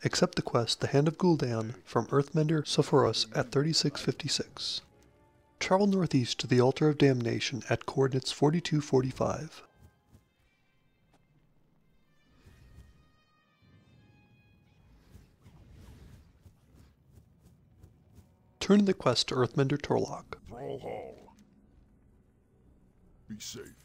Accept the quest The Hand of Gul'dan from Earthmender Sophurus at 3656. Travel northeast to the Altar of Damnation at coordinates 4245. Turn the quest to Earthmender Torlok. Thrall Hall. Be safe.